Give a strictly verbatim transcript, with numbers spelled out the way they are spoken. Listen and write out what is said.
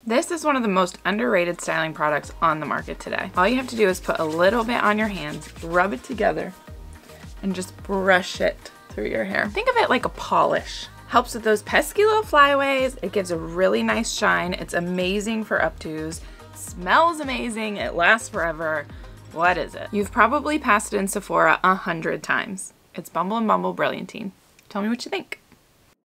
This is one of the most underrated styling products on the market today. All you have to do is put a little bit on your hands, rub it together, and just brush it through your hair. Think of it like a polish. Helps with those pesky little flyaways. It gives a really nice shine. It's amazing for updos. Smells amazing. It lasts forever. What is it? You've probably passed it in Sephora a hundred times. It's Bumble and Bumble Brilliantine. Tell me what you think.